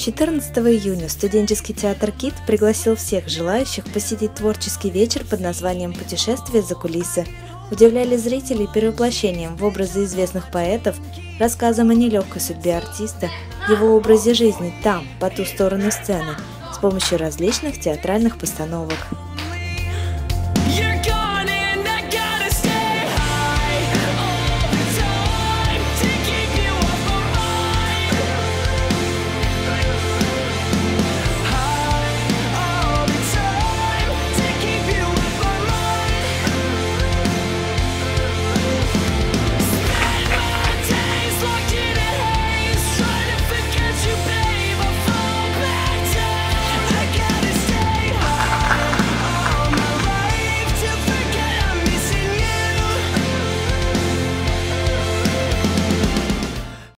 14 июня студенческий театр «КИТ» пригласил всех желающих посетить творческий вечер под названием «Путешествие за кулисы». Удивляли зрителей перевоплощением в образы известных поэтов, рассказом о нелегкой судьбе артиста, его образе жизни там, по ту сторону сцены, с помощью различных театральных постановок.